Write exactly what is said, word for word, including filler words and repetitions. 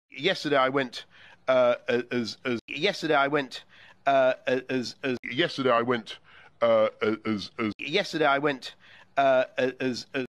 yesterday I went uh, as as yesterday I went uh, as as yesterday I went uh, as as yesterday I went uh, as as